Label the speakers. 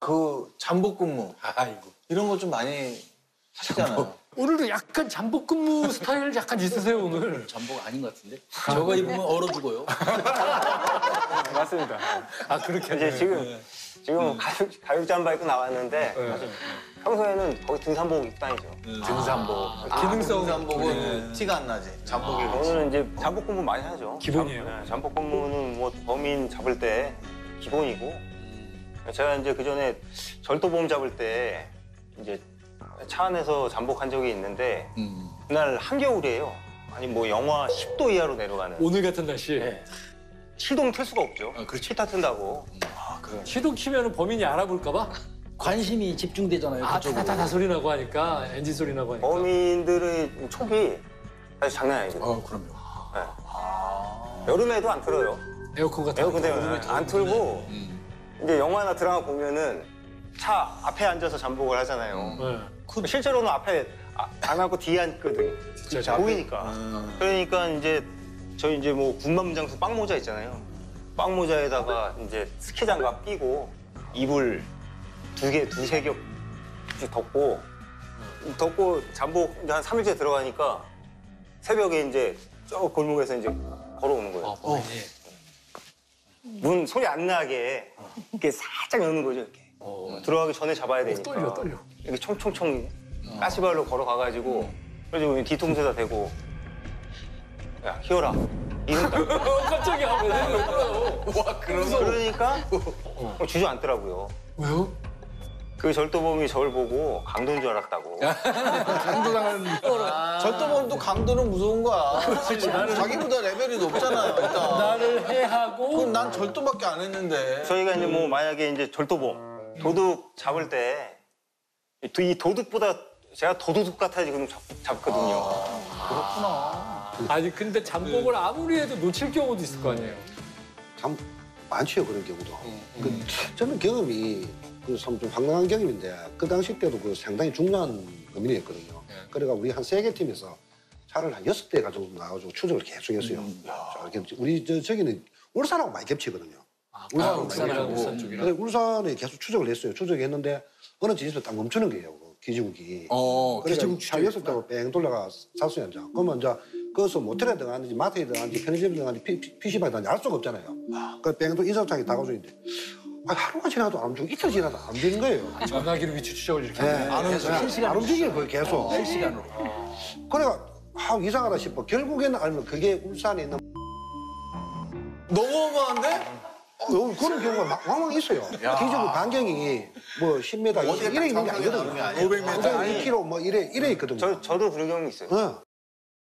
Speaker 1: 그 잠복 근무
Speaker 2: 아이고.
Speaker 1: 이런 거 좀 많이 하시잖아요.
Speaker 3: 오늘도 약간 잠복 근무 스타일 약간 있으세요 오늘.
Speaker 2: 잠복 아닌 것 같은데? 저거 입으면 얼어 죽어요.
Speaker 4: 맞습니다.
Speaker 3: 아 그렇게
Speaker 4: 이제 지금 가죽 잠바 입고 나왔는데 사실 평소에는 거의 등산복 입고 다니죠.
Speaker 3: 등산복.
Speaker 1: 기능성 잠복은 티가 안 나지. 잠복이 그렇지.
Speaker 4: 저는 이제 잠복 근무 많이 하죠.
Speaker 3: 기본이에요.
Speaker 4: 잠복 근무는 뭐 범인 잡을 때 기본이고 제가 이제 그 전에 절도범 잡을 때 이제 차 안에서 잠복한 적이 있는데 그날 한겨울이에요. 아니 뭐 영하 10도 이하로 내려가는.
Speaker 3: 오늘 같은 날씨에
Speaker 4: 네. 시동 틀 수가 없죠.
Speaker 2: 그렇지.
Speaker 4: 기타 튼다고.
Speaker 3: 시동 키면은 범인이 알아볼까 봐.
Speaker 2: 관심이 집중되잖아요.
Speaker 3: 아
Speaker 2: 그쪽으로.
Speaker 3: 타타타 소리 나고 하니까 엔진 소리 나고 하니까.
Speaker 4: 범인들의 촉이 사실 장난 아니거든요.
Speaker 2: 그럼요.
Speaker 4: 네. 여름에도 안 틀어요.
Speaker 3: 에어컨 같은 거.
Speaker 4: 에어컨 때문에 안 틀고 이제 영화나 드라마 보면은 차 앞에 앉아서 잠복을 하잖아요.
Speaker 3: 네.
Speaker 4: 실제로는 앞에 안 앉고 뒤에 앉거든.
Speaker 3: 진짜
Speaker 4: 보이니까. 그러니까 이제 저희 이제 뭐 군밤장수 빵모자 있잖아요. 빵모자에다가 이제 스키 장갑 끼고 이불 두세 겹씩 덮고 잠복 이제 한 3일째 들어가니까 새벽에 이제 저 골목에서 이제 걸어오는 거예요.
Speaker 3: 범인이.
Speaker 4: 문 소리 안 나게 이렇게 살짝 여는 거죠. 이렇게. 들어가기 전에 잡아야 되니까.
Speaker 3: 떨려.
Speaker 4: 이렇게 총총총 가시발로 걸어가가지고 그래가지고 뒤통수에다 대고 야 희열아 이름 딱
Speaker 3: 깜짝이야. 왜 그래요?
Speaker 2: 와,
Speaker 4: 그러니까 주저앉더라고요.
Speaker 3: 왜요?
Speaker 4: 그 절도범이 저를 보고 강도인 줄 알았다고.
Speaker 2: 강도당하는.
Speaker 1: 절도범도 강도는 무서운 거야. 자기보다 레벨이 높잖아요. 일단.
Speaker 3: 나를 해하고.
Speaker 1: 그럼 난 절도밖에 안 했는데.
Speaker 4: 저희가 이제 뭐 만약에 이제 절도범 도둑 잡을 때 이 도둑보다 제가 더 도둑 같아 지금 잡거든요.
Speaker 3: 아니 근데 잠복을 아무리 해도 놓칠 경우도 있을 거 아니에요.
Speaker 5: 참 많지요 그런 경우도. 저는 경험이 좀 황당한 경험인데 그 당시 때도 그 상당히 중요한 범인이었거든요. 그래가 우리 한 3개 팀에서 차를 한 6대 가지고 나와가지고 추적을 계속했어요. 이렇게 우리 저기는 울산하고 많이 겹치거든요.
Speaker 3: 울산하고 울산 쪽이랑.
Speaker 5: 그래서 울산에 계속 추적을 했어요. 추적했는데 어느 지점에서 딱 멈추는 거예요. 기지국이.
Speaker 2: 기지국
Speaker 5: 차 6대로 뺑 돌려가 샀어요. 이제. 그러면 이제 거기서 모텔에 들어가는지 마트에 들어가는지 편의점에 들어가는지 PC방에 들어가는지 알 수가 없잖아요. 그뺑 돌 인사장에 다가서 있는데 하루가 지나도 안 움직이고 이틀 지나도 안 움직이는 거예요.
Speaker 3: 전화기로 위치 추적을 이렇게.
Speaker 5: 네,
Speaker 3: 하네.
Speaker 5: 안 움직여요, 거의 계속.
Speaker 2: 실시간으로.
Speaker 5: 그래가 이상하다 싶어. 결국에는 알면 그게 울산에 있는
Speaker 1: 너무 어마한데?
Speaker 5: 그런 경우가 왕왕 있어요. 기지국 반경이 뭐 10m, 이래 있는 게 아니거든요.
Speaker 1: 500m.
Speaker 5: 1km 뭐 이래 있거든요.
Speaker 4: 저도 그런 경우 있어요.